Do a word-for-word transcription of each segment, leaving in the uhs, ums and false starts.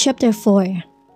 Chapter four.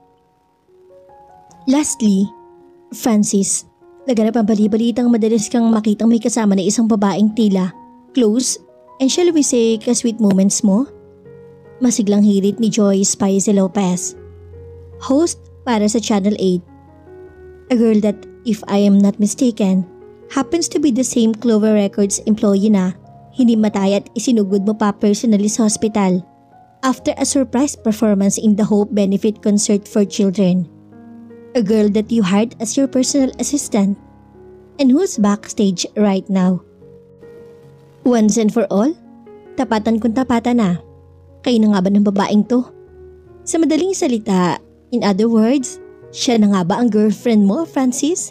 Lastly, Francis, laganap ang bali-balitang madalas kang makitang may kasama na isang babaeng tila, close, and shall we say ka-sweet moments mo? Masiglang hirit ni Joy Spicy Lopez, host para sa Channel eight. A girl that, if I am not mistaken, happens to be the same Clover Records employee na hindi matay at isinugod mo pa personally sa hospital after a surprise performance in the Hope Benefit Concert for Children. A girl that you hired as your personal assistant and who's backstage right now. Once and for all, tapatan kung tapatan na. Kayo na nga ba ng babaeng to? Sa madaling salita, in other words, siya na nga ba ang girlfriend mo, Francis?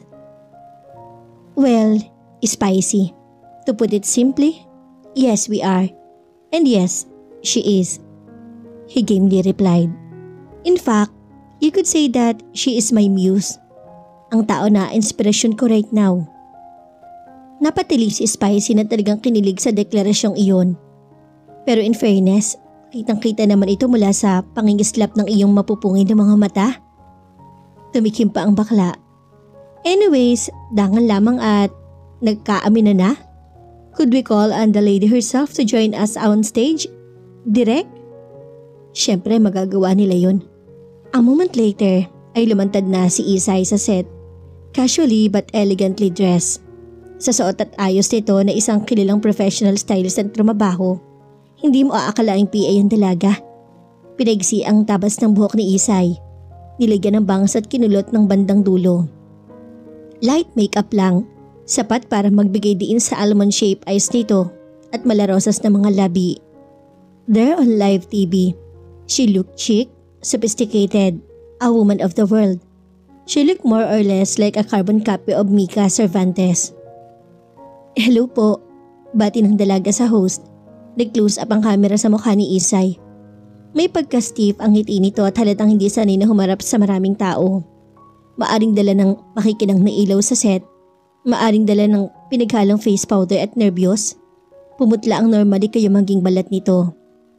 Well, Spicy. To put it simply, yes we are. And yes, she is. He gamely replied. In fact, you could say that she is my muse. Ang tao na inspirasyon ko right now. Napatili si Spicy na talagang kinilig sa deklarasyong iyon. Pero in fairness, kitang-kita naman ito mula sa pangingislap ng iyong mapupungin ng mga mata. Tumikim pa ang bakla. Anyways, dangan lamang at nagkaamin na na. Could we call on the lady herself to join us on stage? Direct? Siyempre magagawa nila yun. A moment later ay lumantad na si Isay sa set, casually but elegantly dressed. Sa suot at ayos nito na isang kilalang professional stylist at trumabaho, hindi mo aakalaing P A ang dalaga. Pinaigsi ang tabas ng buhok ni Isay, nilagyan ng bangs at kinulot ng bandang dulo. Light makeup lang, sapat para magbigay diin sa almond shape eyes nito at malarosas na mga labi. There on live T V, she looked chic, sophisticated, a woman of the world. She looked more or less like a carbon copy of Mika Cervantes. Hello po, bati ng dalaga sa host. Nag-close up ang camera sa mukha ni Isay. May pagka-stiff ang ngiti nito at halatang hindi sanay na humarap sa maraming tao. Maaring dala ng makikinang na ilaw sa set, maaring dala ng pinaghalang face powder at nervyos. Pumutla ang normally kayo maging balat nito.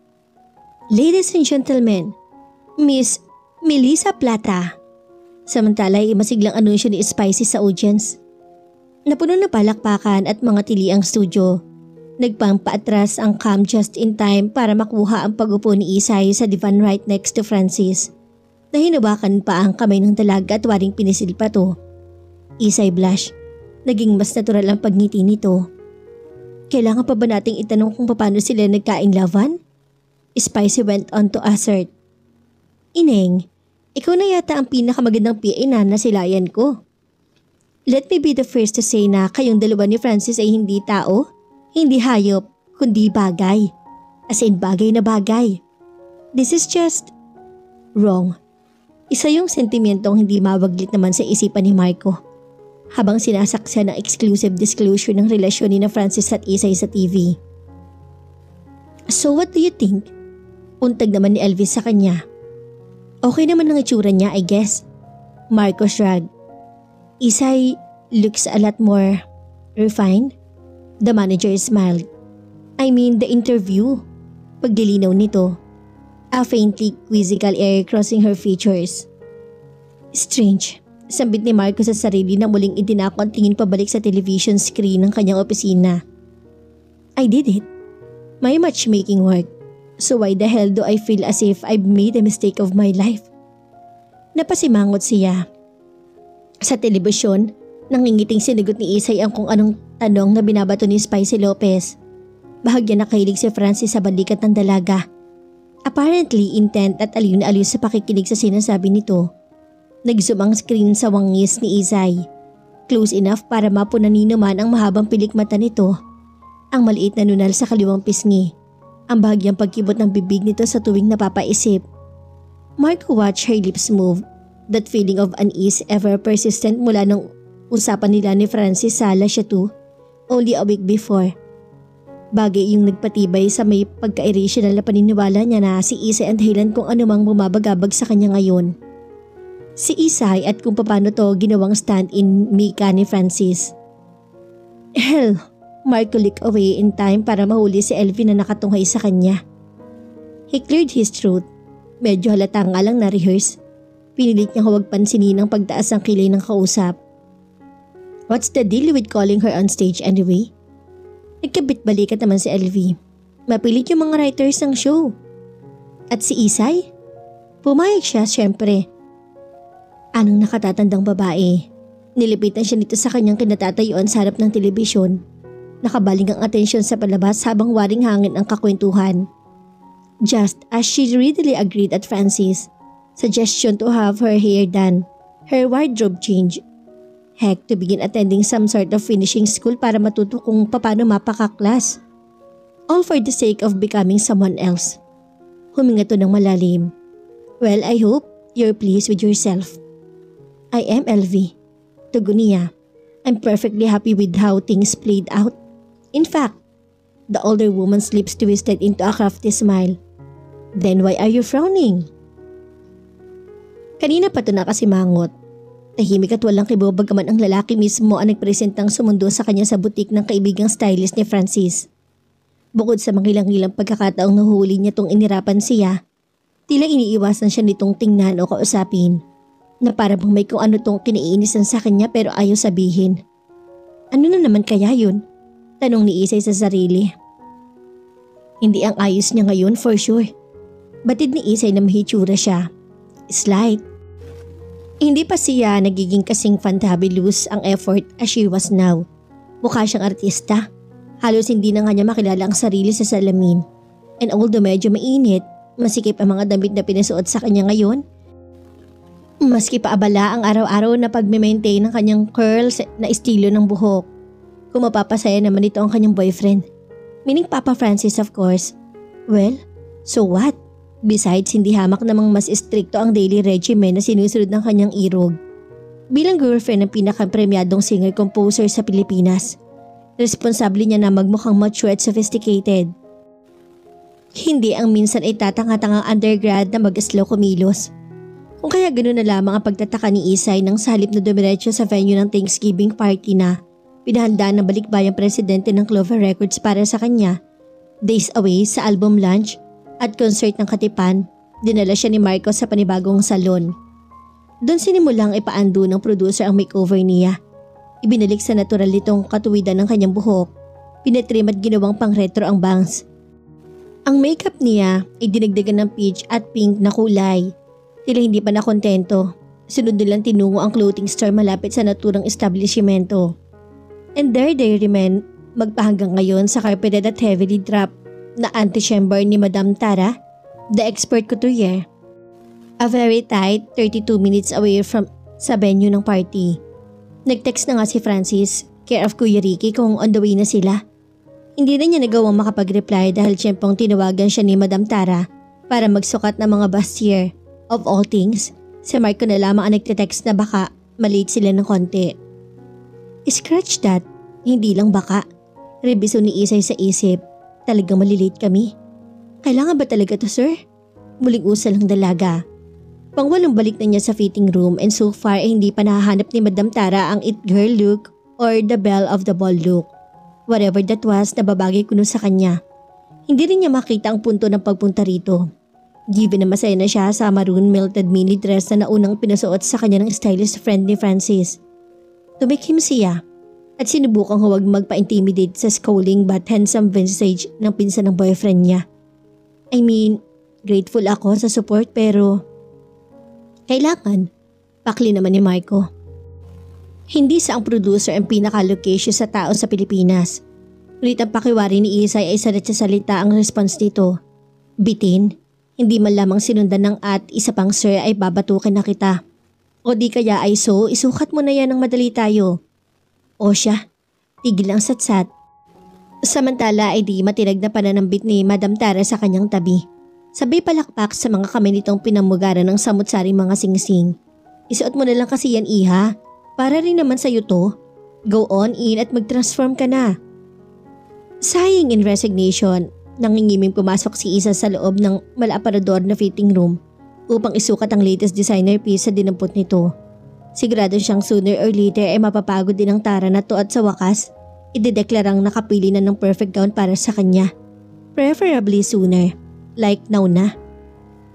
Ladies and gentlemen, Miss Melissa Plata. Samantala ay masiglang anunsyo ni Spicy sa audience. Napuno na palakpakan at mga tili ang studio. Nagpampaatras ang cam just in time para makuha ang pag-upo ni Isay sa divan right next to Francis. Nahinubakan pa ang kamay ng dalaga at waring pinisil pa to. Isay blush. Naging mas natural ang pagngiti nito. Kailangan pa ba nating itanong kung paano sila nagkain-lavan? Spicy went on to assert. Ineng, ikaw na yata ang pinakamagandang P A na nasilayan ko. Let me be the first to say na kayong dalawa ni Francis ay hindi tao, hindi hayop, kundi bagay. As in bagay na bagay. This is just wrong. Isa yung sentimentong hindi mawaglit naman sa isipan ni Marco habang sinasaksa ng exclusive disclosure ng relasyon ni na Francis at Isay sa T V. So what do you think? Untag naman ni Elvis sa kanya. Okay naman ang itsura niya, I guess. Marco shrugged. Isay looks a lot more refined. The manager smiled. I mean the interview. Pagdilinaw nito. A faintly quizzical air crossing her features. Strange. Sambit ni Marco sa sarili na muling itinako ang tingin pabalik sa television screen ng kanyang opisina. I did it. My matchmaking work. So why the hell do I feel as if I've made a mistake of my life? Napasimangot siya. Sa telebisyon, nangingiting sinagot ni Isay ang kung anong tanong na binabato ni Spicy Lopez. Bahagya nakahilig si Francis sa balikat ng dalaga. Apparently intent at aliw na aliw sa pakikinig sa sinasabi nito. Nag-zoom ang screen sa wangis ni Isay. Close enough para mapunanin naman ang mahabang pilik mata nito. Ang maliit na nunal sa kaliwang pisngi. Ang bahagyang pagkibot ng bibig nito sa tuwing napapaisip. Marco watched her lips move. That feeling of unease ever persistent mula nung usapan nila ni Francis sa La Chateau only a week before. Bagay yung nagpatibay sa may pagka-irrational na paniniwala niya na si Isay ang dahilan kung anumang bumabagabag sa kanya ngayon. Si Isay at kung paano to ginawang stand-in Mika ni Francis. Hell, Marco looked away in time para mahuli si Elvin na nakatunghay sa kanya. He cleared his throat. Medyo halata nga lang na-rehearse. Pinilit niyang huwag pansinin ang pagtaas ng kilay ng kausap. What's the deal with calling her on stage anyway? Nagkabit-balikat naman si L V. Mapilit yung mga writers ng show. At si Isay? Pumayag siya syempre. Anong nakatatandang babae? Nilipitan siya nito sa kanyang kinatatayuan sa harap ng telebisyon. Nakabaling ang atensyon sa palabas habang waring hangin ang kakwentuhan. Just as she readily agreed at Francis' suggestion to have her hair done, her wardrobe change. Heck, to begin attending some sort of finishing school para matuto kung paano mapaka-class. All for the sake of becoming someone else. Huminga to ng malalim. Well, I hope you're pleased with yourself. I am L V. Tugon niya. I'm perfectly happy with how things played out. In fact, the older woman's lips twisted into a crafty smile. Then why are you frowning? Kanina pa ito nakasimangot. Tahimik at walang kibo bagaman ang lalaki mismo ang nagpresentang sumundo sa kanya sa butik ng kaibigang stylist ni Francis. Bukod sa mangilang-ilang pagkakataong nahuli niya tong inirapan siya, tila iniiwasan siya nitong tingnan o kausapin, na para bang may kung ano tong kiniinisan sa kanya pero ayaw sabihin. Ano na naman kaya yun? Tanong ni Isay sa sarili. Hindi ang ayos niya ngayon for sure. Batid ni Isay na mahitsura siya. Slight. Hindi pa siya nagiging kasing fantabulous ang effort as she was now. Mukha siyang artista. Halos hindi na nga niya makilala ang sarili sa salamin. And although medyo mainit, masikip ang mga damit na pinasuot sa kanya ngayon. Maski pa abala ang araw-araw na pagme-maintain ng kanyang curls na estilo ng buhok. Kung mapapasaya naman ito ang kanyang boyfriend. Meaning Papa Francis of course. Well, so what? Besides, hindi hamak namang mas istrikto ang daily regimen na sinusunod ng kanyang irog. Bilang girlfriend ng pinaka-premyadong singer-composer sa Pilipinas, responsable niya na magmukhang mature at sophisticated. Hindi ang minsan ay tatanga-tangang undergrad na mag-slow kumilos. Kung kaya ganoon na lamang ang pagtataka ni Isay nang sa halip na dumiretso sa venue ng Thanksgiving party na pinahanda ng balikbayang presidente ng Clover Records para sa kanya. Days away sa album launch at concert ng Katipan, dinala siya ni Marco sa panibagong salon. Doon sinimulang ipaando ng producer ang makeover niya. Ibinalik sa natural nitong katuwidan ng kanyang buhok. Pinatrim at ginawang pang-retro ang bangs. Ang makeup niya ay dinagdagan ng peach at pink na kulay. Tila hindi pa nakontento. Sunod nilang tinungo ang clothing store malapit sa naturang establishmento. And there they remain magpahanggang ngayon sa carpeted at heavily draped na antechamber ni Madam Tara, the expert couturier. A very tight thirty-two minutes away from sa venue ng party. Nag-text na nga si Francis, care of Kuya Ricky kung on the way na sila. Hindi na niya nagawang makapag-reply dahil siyempong tinawagan siya ni Madam Tara para magsukat ng mga bustier. Of all things, si Marco na lamang ang nagte-text na baka malate sila ng konti. Scratch that, hindi lang baka. Rebiso ni Isay sa isip. Talagang malilate kami. Kailangan ba talaga to, sir? Muling usal ang dalaga. Pangwalong balik na niya sa fitting room and so far ay hindi pa nahahanap ni Madam Tara ang it girl look or the belle of the ball look. Whatever that was, nababagay kuno sa kanya. Hindi rin niya makita ang punto ng pagpunta rito. Given na masaya na siya sa maroon melted mini dress na naunang pinasuot sa kanya ng stylist friend ni Francis. Tumikim siya at sinubukang huwag magpa-intimidate sa schooling but handsome visage ng pinsan ng boyfriend niya. I mean, grateful ako sa support pero kailangan, pakli naman ni Marco. Hindi sa ang producer ang pinaka-location sa tao sa Pilipinas. Ngunit ang pakiwari ni Isay ay salit sa salita ang response dito. Bitin, hindi man lamang sinundan ng at isa pang sir ay babatukin na kita. O di kaya ay so, isukat mo na yan ng madali tayo. O siya, tigil ang satsat. Samantala ay di matinag na pananambit ni Madam Tara sa kanyang tabi. Sabay palakpak sa mga kamay nitong pinamugaran ng samut-saring mga singsing. Isuot mo na lang kasi yan iha, para rin naman sa'yo to. Go on in at mag-transform ka na. Sighing in resignation, nangingiming pumasok si Isa sa loob ng malaparador na fitting room upang isukat ang latest designer piece sa dinampot nito. Sigurado siyang sooner or later ay mapapagod din ang Tara na to at sa wakas, idedeklarang nakapili na ng perfect gown para sa kanya. Preferably sooner, like now na.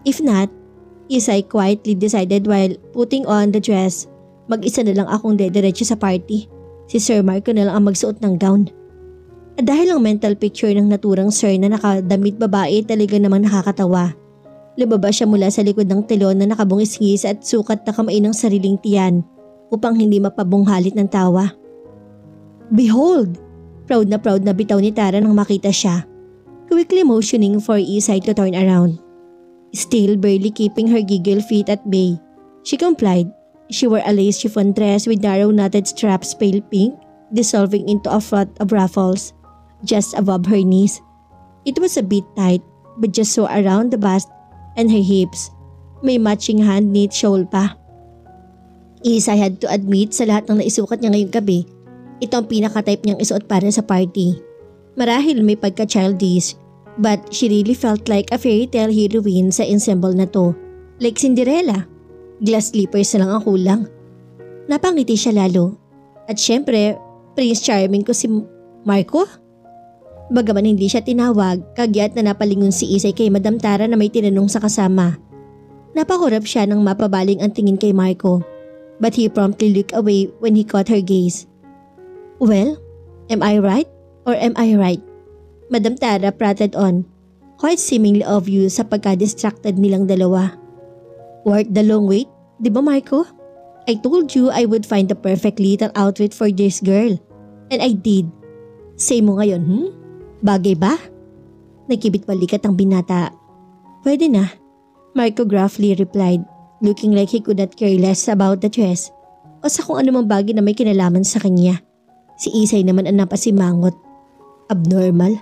If not, Isay quietly decided while putting on the dress, mag-isa na lang akong dediretso sa party. Si Sir Marco na lang ang magsuot ng gown. At dahil ang mental picture ng naturang sir na nakadamit babae talaga namang nakakatawa. Lumabas siya mula sa likod ng telon na nakabungis-ngis at sukat na kamay ng sariling tiyan upang hindi mapabunghalit ng tawa. Behold! Proud na proud na bitaw ni Tara nang makita siya. Quickly motioning for Isay to turn around. Still barely keeping her giggle feet at bay, she complied. She wore a lace chiffon dress with narrow knotted straps pale pink, dissolving into a froth of ruffles just above her knees. It was a bit tight but just so around the bust and her hips. May matching hand-knit shawl pa. Isay had to admit sa lahat ng naisukat niya ngayong gabi, ito ang pinaka-type niyang isuot para sa party. Marahil may pagka-childish, but she really felt like a fairy tale heroine sa ensemble na to. Like Cinderella. Glass slippers na lang ang kulang. Napangiti siya lalo. At syempre, Prince Charming ko si Marco. Bagaman hindi siya tinawag, kagyat na napalingon si Isay kay Madam Tara na may tinanong sa kasama. Napakurap siya nang mapabaling ang tingin kay Marco, but he promptly looked away when he caught her gaze. Well, am I right or am I right? Madam Tara prattled on, quite seemingly obvious sa pagka-distracted nilang dalawa. Worth the long wait, di ba Marco? I told you I would find the perfect little outfit for this girl. And I did. Say mo ngayon, hmm? Bagay ba? Nagkibit balikat ang binata. Pwede na, Marco gruffly replied, looking like he could not care less about the dress o sa kung anumang bagay na may kinalaman sa kanya. Si Isay naman ang napasimangot. Abnormal.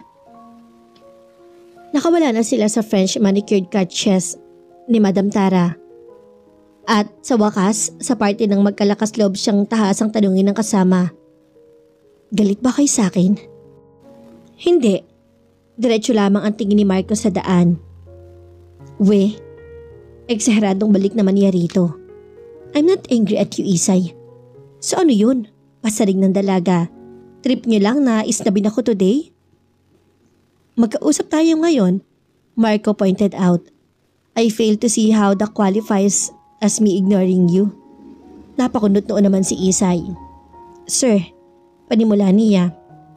Nakawala na sila sa French manicured cut chest ni Madam Tara. At sa wakas, sa party ng magkalakas loob siyang tahasang tanungin ng kasama. Galit ba kayo sa akin? Hindi. Diretso lamang ang tingin ni Marco sa daan. We, eksaheradong balik naman niya rito. I'm not angry at you, Isay. So ano yun? Pasaring ng dalaga. Trip niyo lang na isnabin ako today? Magkausap tayo ngayon, Marco pointed out. I fail to see how that qualifies as me ignoring you. Napakunot noon naman si Isay. Sir, panimula niya.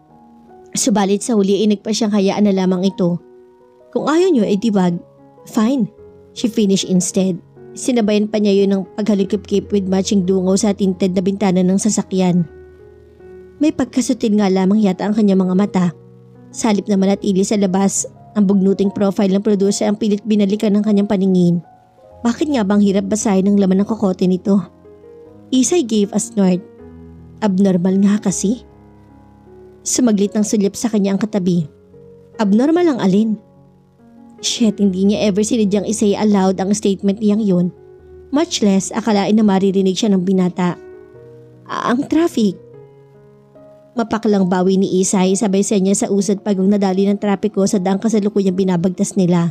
Subalit sa huli ay nagpa siyang hayaan na lamang ito. Kung ayaw niyo ay diwag, fine. She finished instead. Sinabayan pa niya yun ng paghalikip-kip with matching dungo sa tinted na bintana ng sasakyan. May pagkasutin nga lamang yata ang kanyang mga mata. Salip na manatili sa labas, ang bugnuting profile ng producer ang pilit binalikan ng kanyang paningin. Bakit nga bang hirap basahin ang laman ng kokote nito? Isay gave a snort. Abnormal nga kasi. Sumaglit ng sulip sa kanya ang katabi. Abnormal ang alin? Shit, hindi niya ever sinidyang isay aloud ang statement niyang yun. Much less akalain na maririnig siya ng binata. Ah, ang traffic. Mapaklang bawi ni Isay sabay sa niya sa usad pagong nadali ng trapiko sa daang kasalukuyang binabagtas nila.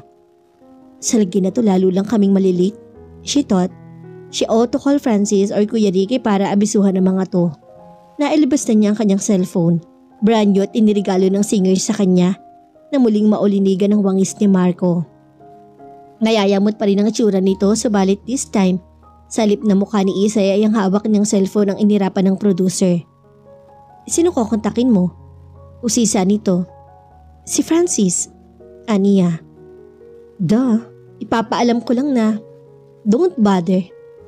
Sa lagi na to lalo lang kaming malilate. She thought. She ought to call Francis or Kuya Ricky para abisuhan ng mga to. Nailabas na niya ang kanyang cellphone. Brand new at inirigalo ng singer sa kanya na muling maulinigan ng wangis ni Marco. Ngayayamot pa rin ang itsura nito subalit this time, salip na mukha ni Isay ay ang hawak niyang cellphone ang inirapan ng producer. Sino ko kontakin mo? Usisa nito. Si Francis. Aniya. Duh, ipapaalam ko lang na don't bother.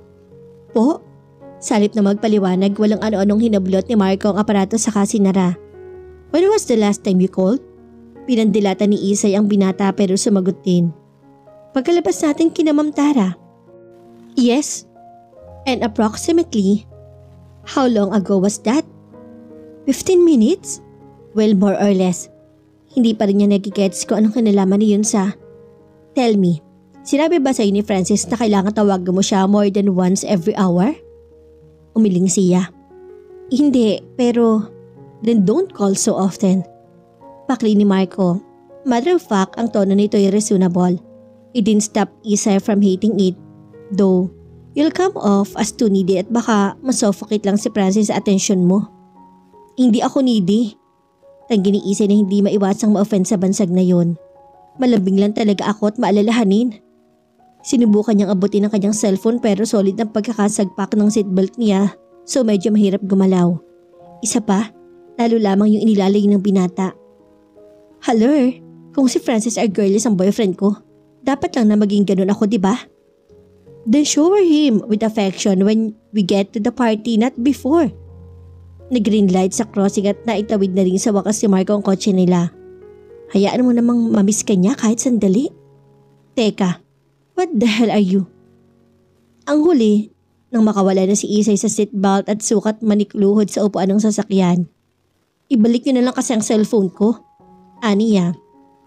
Po? Salip na magpaliwanag walang ano-anong hinablot ni Marco ang aparato sa kasinara. When was the last time you called? Pinandilata ni Isay ang binata pero sumagot din. Pagkalabas natin kina Ma'am Tara. Yes. And approximately, how long ago was that? Fifteen minutes? Well, more or less. Hindi pa rin niya nagigets kung anong kinalaman niyon sa... Tell me, sinabi ba sa'yo ni Francis na kailangan tawagan mo siya more than once every hour? Umiling siya. Hindi, pero... Then don't call so often. Pakli ni Marco. Matter of fact, ang tono nito ay reasonable. It didn't stop Isay from hating it. Though, you'll come off as too needy at baka masuffocate lang si Francis sa atensyon mo. Hindi ako needy. Tanggi ni Isay na hindi maiwasang ma-offend sa bansag na yon. Malambing lang talaga ako at maalalahanin. Sinubukan niyang abutin ang kanyang cellphone pero solid ang pagkakasagpak ng seatbelt niya so medyo mahirap gumalaw. Isa pa, lalo lamang yung inilalay ng binata. Hello, kung si Francis R. Girlis ang boyfriend ko, dapat lang na maging ganun ako, di ba? Then shower him with affection when we get to the party, not before. Nag-green light sa crossing at naitawid na rin sa wakas si Marco ang kotse nila. Hayaan mo namang mamiss ka niya kahit sandali. Teka, what the hell are you? Ang huli, nang makawala na si Isay sa seatbelt at sukat manikluhod sa upuan ng sasakyan. Ibalik niyo na lang kasi ang cellphone ko. Aniya.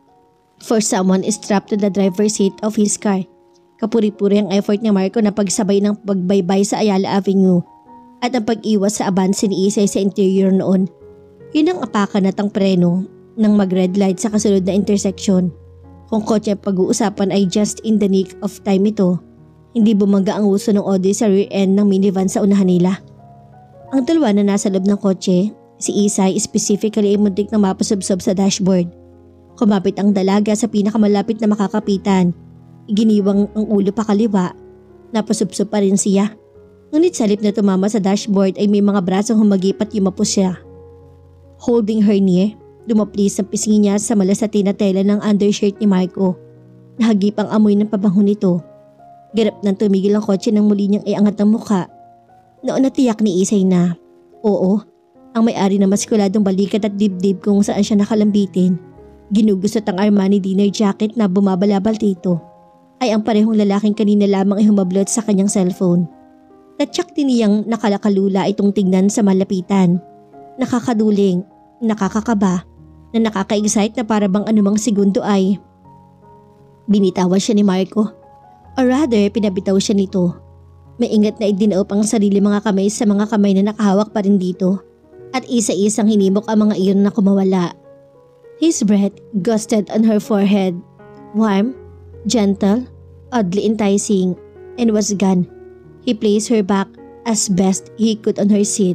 For someone is strapped to the driver's seat of his car. Kapuri-puri ang effort ni Marco na pagsabay ng pagbaybay sa Ayala Avenue at ang pag-iwas sa abanse ni Isay sa interior noon. Yun ang apakan at ang preno nang mag-red light sa kasunod na intersection. Kung kotse pag-uusapan ay just in the nick of time ito, hindi bumangga ang uso ng Audi sa rear end ng minivan sa unahan nila. Ang dalawa na nasa loob ng kotse, si Isay specifically ay muntik na mapasubsob sa dashboard. Kumapit ang dalaga sa pinakamalapit na makakapitan. Iginiwang ang ulo pa kaliwa. Napasubsob pa rin siya. Ngunit sa halip na tumama sa dashboard ay may mga brasong humagip at yumapos siya. Holding her near, dumaplis ang pisngi niya sa malasati na tela ng undershirt ni Marco. Nahagip ang amoy ng pabango nito. Garap nang tumigil ang kotse nang muli niyang iangat ang mukha. Noon natiyak ni Isay na, oo, ang may-ari na maskuladong balikat at dibdib kung saan siya nakalambitin. Ginugusot ang Armani dinner jacket na bumabalabal dito. Ay ang parehong lalaking kanina lamang ay humablot sa kanyang cellphone. Natsak din niyang nakalakalula itong tingnan sa malapitan. Nakakaduling, nakakakaba, na nakaka-excite na para bang anumang segundo ay binitawan siya ni Marco. Or rather, pinabitaw siya nito. Maingat na idinaop ang sarili mga kamay sa mga kamay na nakahawak pa rin dito at isa-isang hinimok ang mga iyon na kumawala. His breath gusted on her forehead, warm, gentle, oddly enticing, and was gone. He placed her back as best he could on her seat.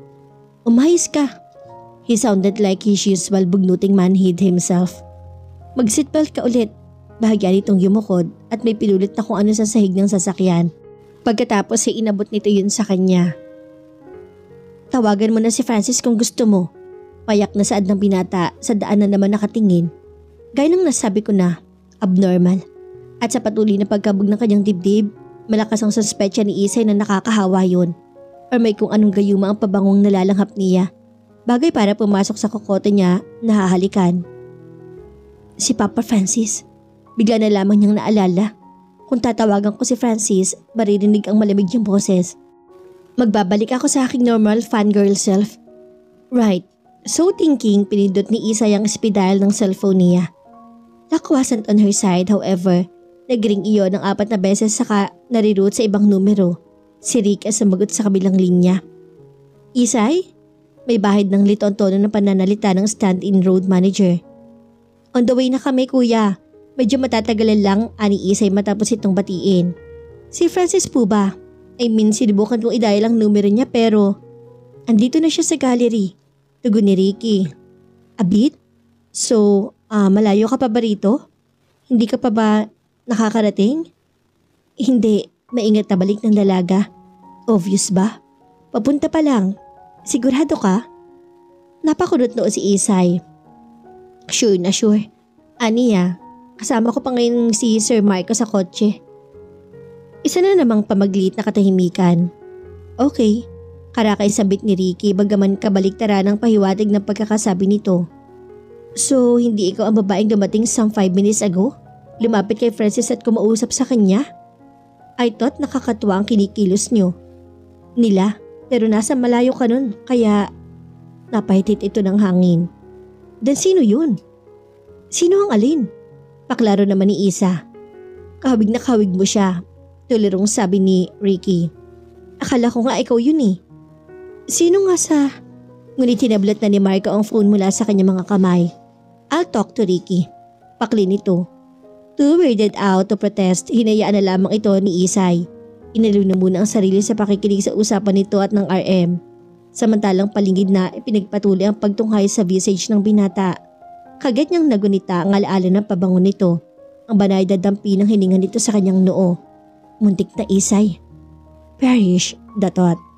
Umayos ka. He sounded like his usual bugnuting manhid himself. Mag-seatbelt ka ulit. Bahagya nitong yumukod at may pinulit na kung ano sa sahig ng sasakyan. Pagkatapos ay inabot nito yun sa kanya. Tawagan mo na si Francis kung gusto mo. Payak na saad ng binata sa daan na naman nakatingin. Gaya ng nasabi ko na, abnormal. At sa patuloy na pagkabog ng kanyang dibdib, malakas ang suspetsya ni Isay na nakakahawa yun. Or may kung anong gayuma ang pabangong nalalanghap niya. Bagay para pumasok sa kokote niya na hahalikan. Si Papa Francis. Bigla na lamang niyang naalala. Kung tatawagan ko si Francis, maririnig ang malamig niyang boses. Magbabalik ako sa aking normal fangirl self. Right. So thinking, pinindot ni Isay ang speed-dial ng cellphone niya. Luck wasn't on her side, however. Nagring iyon ng apat na beses saka nariroute sa ibang numero. Si Rick ang sumagot sa kabilang linya. Isay? May bahid ng liton tono ng pananalita ng stand-in road manager. On the way na kami, kuya. Medyo matatagalan lang, ani Isay matapos itong batiin. Si Francis po ba? I mean, sinubukan kong i-dial ang numero niya pero andito na siya sa gallery. Tugon ni Ricky. A bit? So, ah, malayo ka pa ba rito? Hindi ka pa ba nakakarating? Hindi, maingat na balik ng dalaga. Obvious ba? Papunta pa lang. Sigurado ka? Napakunot noon si Isay. Sure na sure. Aniya, kasama ko pa ngayon si Sir Marco sa kotse. Isa na namang pamaglit na katahimikan. Okay, karakay sabit ni Ricky bagaman kabaliktara ng pahiwatig ng pagkakasabi nito. So, hindi ikaw ang babaeng dumating some five minutes ago? Lumapit kay Francis at kumausap sa kanya? I thought nakakatuwa ang kinikilos niyo. Nila, pero nasa malayo ka nun, kaya napahitit ito ng hangin. Dan sino yun? Sino ang alin? Paklaro naman ni Isa. Kahawig na kahawig mo siya, tulirong sabi ni Ricky. Akala ko nga ikaw yun eh. Sino nga sa... Ngunit tinablat na ni Marco ang phone mula sa kanyang mga kamay. I'll talk to Ricky. Pakli nito. Too weirded out to protest, hinayaan na lamang ito ni Isay. Inalo na muna ang sarili sa pakikinig sa usapan nito at ng R M. Samantalang palingid na ipinagpatuloy ang pagtunghay sa visage ng binata. Kagat niyang nagunita ang alaala ng pabango nito. Ang banay dadampi ng hininga nito sa kanyang noo. Muntik na isay. Perish, the thought.